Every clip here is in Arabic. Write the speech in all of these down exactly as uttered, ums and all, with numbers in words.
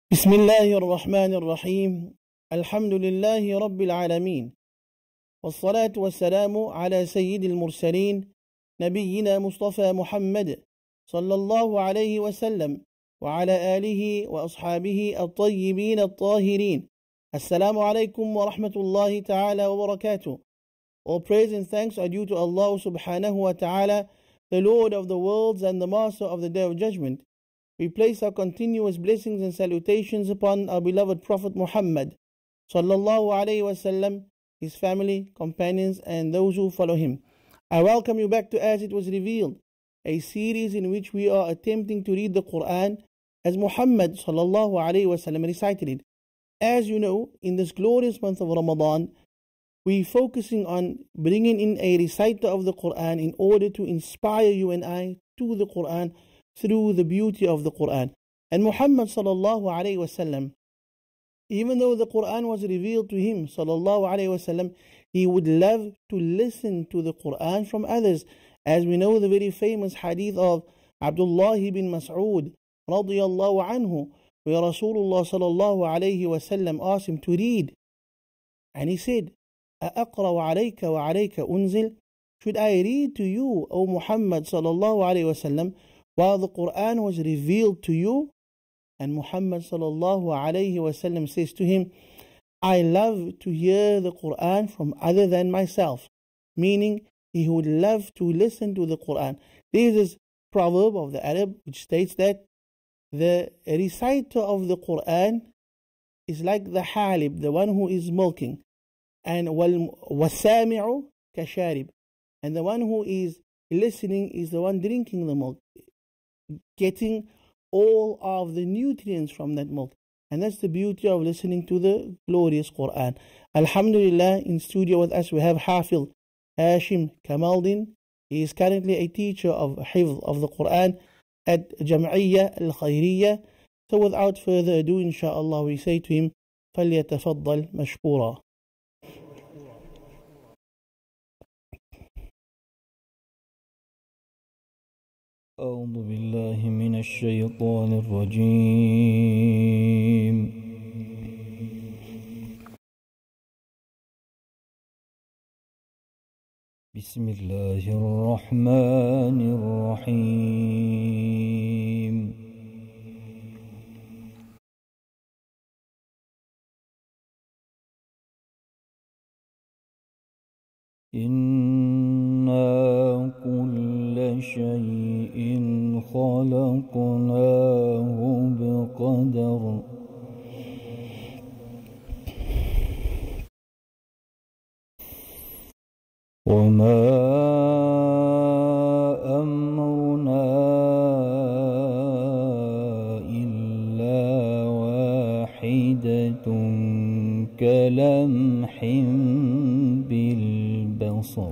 بسم الله الرحمن الرحيم. الحمد لله رب العالمين، والصلاة والسلام على سيد المرسلين نبينا مصطفى محمد صلى الله عليه وسلم وعلى آله وأصحابه الطيبين الطاهرين. Assalamu alaikum wa rahmatullahi ta'ala wa barakatuh. All praise and thanks are due to Allah subhanahu wa ta'ala, the Lord of the worlds and the Master of the Day of Judgment. We place our continuous blessings and salutations upon our beloved Prophet Muhammad sallallahu alayhi wasallam, his family, companions, and those who follow him. I welcome you back to As It Was Revealed, a series in which we are attempting to read the Quran as Muhammad sallallahu alayhi wasallam recited it. As you know, in this glorious month of Ramadan, we're focusing on bringing in a reciter of the Quran in order to inspire you and I to the Quran through the beauty of the Quran. And Muhammad sallallahu alayhi wasallam, even though the Quran was revealed to him sallallahu alayhi wasallam, he would love to listen to the Quran from others. As we know the very famous hadith of Abdullah ibn Mas'ud radiyallahu anhu, where Rasulullah sallallahu alayhi wasallam asked him to read, and he said, أَأَقْرَوْ عَلَيْكَ وَعَلَيْكَ أُنزِلْ, should I read to you, O Muhammad sallallahu alayhi wasallam, while the Quran was revealed to you? And Muhammad sallallahu alayhi wasallam says to him, I love to hear the Quran from other than myself, meaning he would love to listen to the Quran. There is a proverb of the Arab which states that the reciter of the Quran is like the halib, the one who is milking, and wasami'u kasharib, and the one who is listening is the one drinking the milk, getting all of the nutrients from that milk. And that's the beauty of listening to the glorious Quran. Alhamdulillah, in studio with us we have Hafiz Hashim Kamaldin. He is currently a teacher of Hifz of the Quran at Jam'iyya Al-Khairiyya. So without further ado, inshallah, we say to him, فَلْيَتَفَضَّلْ مَشْكُورًا. أعوذ بالله من الشيطان الرجيم. بسم الله الرحمن الرحيم. إنا كل شيء خلقناه بقدر. وما أمرنا إلا واحدة كلمح بالبصر.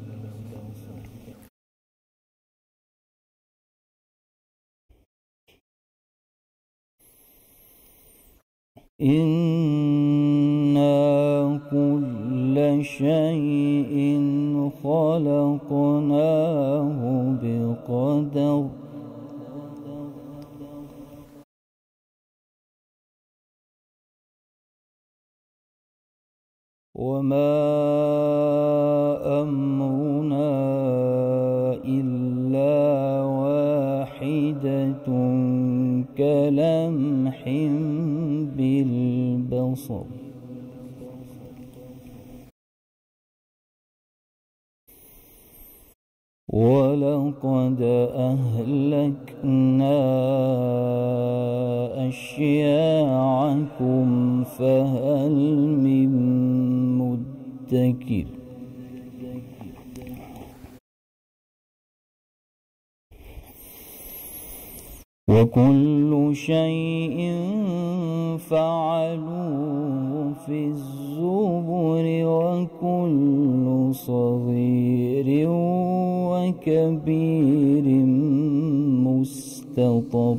إنا كل شيء خلقناه بقدر. وما أمرنا إلا واحدة كلمح بالبصر. ولقد أهلكنا أشياعكم فهل من مدكر. وكل شيء فعلوه في الزبر وكل صغير وكبير مستطر.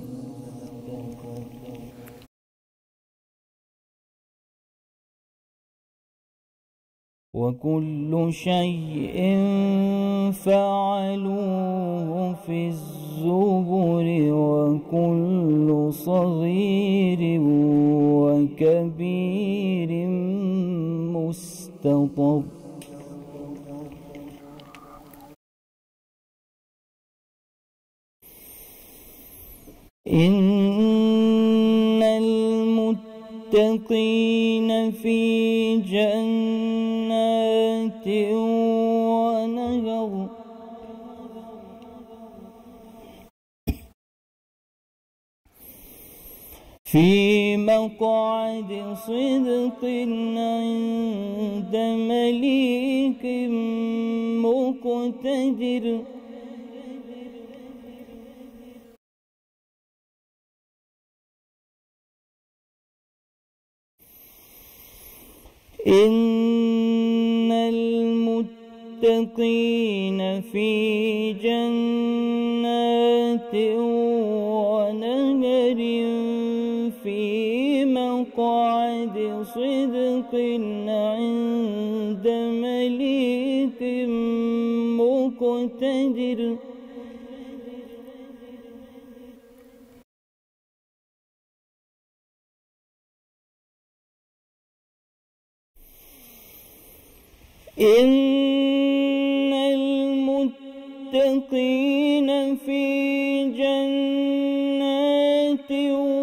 وكل شيء فعلوه في الزبر وكل صغير استطب إن المتقين في جنات ونهر في مقعد صدق عند مليك مقتدر إن المتقين في جنات ونهر في مقعد صدق عند مليك مقتدر إن المتقين في جنات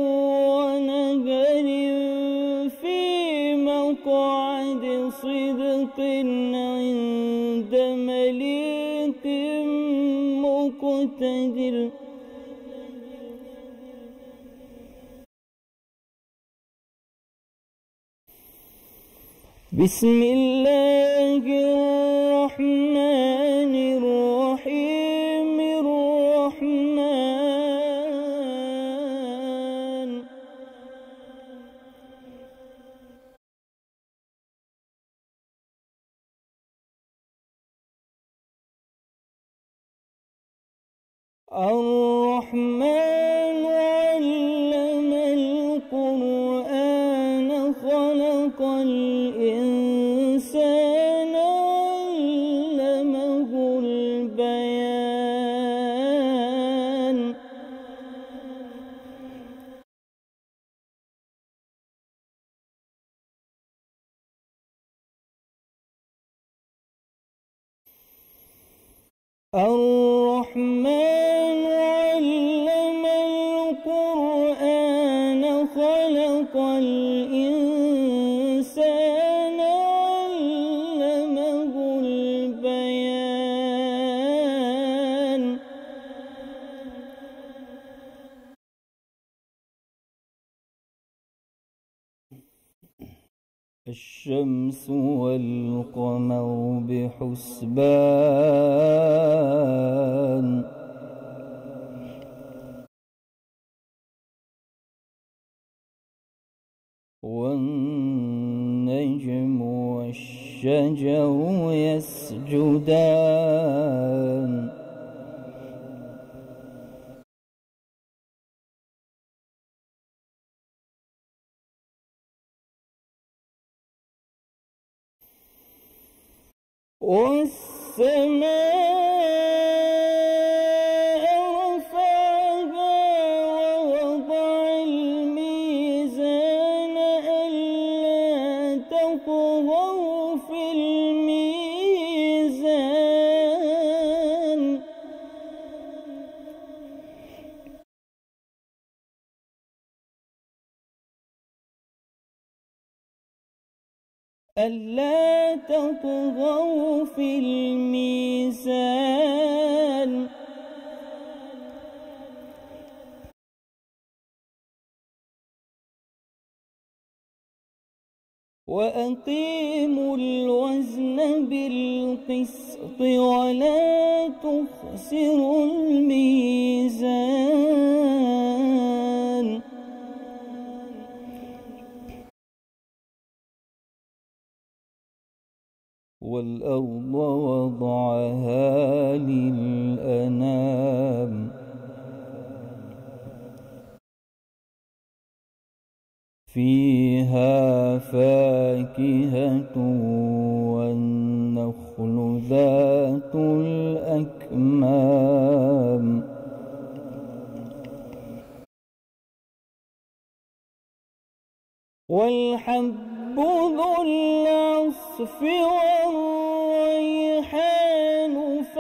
ونهر في مقعد صدق عند مليك مقتدر بسم الله الرحمن الرحيم الرحمن الرحمن علم القرآن خلق الإنسان علمه البيان الرحمن علم القرآن خلق الإنسان علمه البيان الشمس والقمر بحسبان والنجم والشجر يسجدان والسماء رفعها ووضع الميزان ألا تطغوا في الميزان ألا تطغوا في الميزان وأقيموا الوزن بالقسط ولا تخسروا الميزان والأرض وضعها للأنام فيها فاكهة والنخل ذات الأكمام والحب ذو العصف والريحان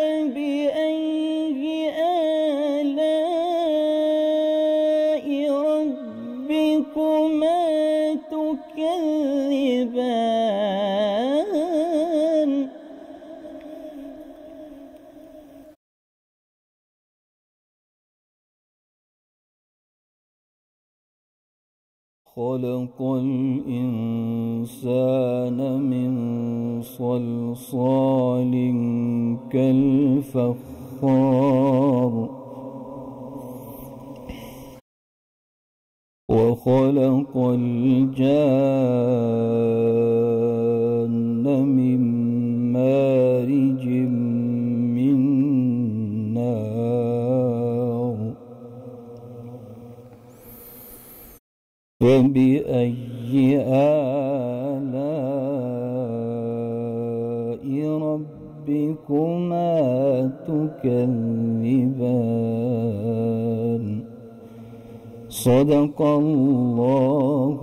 فبأي آلاء ربكما تكذبان خلق الإنسان من صلصال كالفخار وخلق الجان من مارج من نار فبأي آلاء ربكما تكذبان صدق الله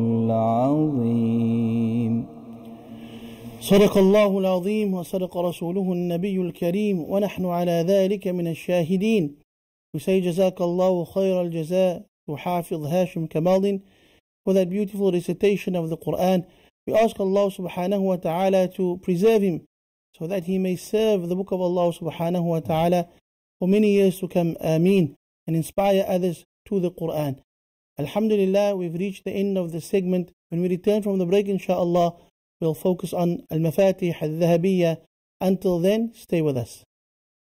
العظيم. صدق الله العظيم وصدق رسوله النبي الكريم ونحن على ذلك من الشاهدين. We say جزاك الله خير الجزاء to Hafiz Hashim Kamaldin for that beautiful recitation of the Quran. We ask Allah subhanahu wa ta'ala to preserve him so that he may serve the book of Allah subhanahu wa ta'ala for many years to come. Ameen. And inspire others to the Quran. Alhamdulillah, we've reached the end of the segment. When we return from the break, inshaAllah, we'll focus on Al-Mafatih Al-Dhahabiyya. Until then, stay with us.